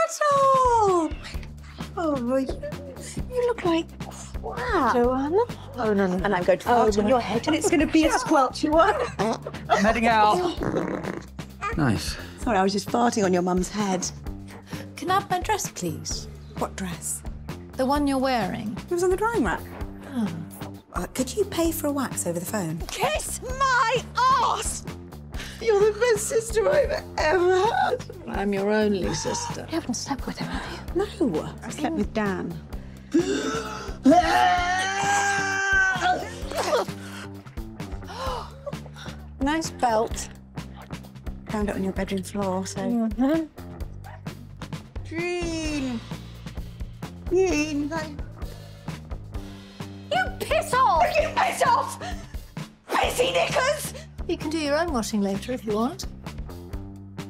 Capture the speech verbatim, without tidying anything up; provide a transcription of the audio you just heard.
little! Oh, you, you look like crap. Joanna? Oh, no, no. And I'm going to fart oh, on no. your head, and it's going to be a squelchy one. I'm heading out. Nice. Sorry, I was just farting on your mum's head. Can I have my dress, please? What dress? The one you're wearing. It was on the drying rack. Oh. Uh, could you pay for a wax over the phone? Kiss my arse! You're the best sister I've ever had. I'm your only sister. You haven't slept with him, have you? No, I slept with Dan. Nice belt. Found it on your bedroom floor, so... Mm-hmm. Jean! Jean! You piss off! You piss off! Pissy knickers! You can do your own washing later if you want.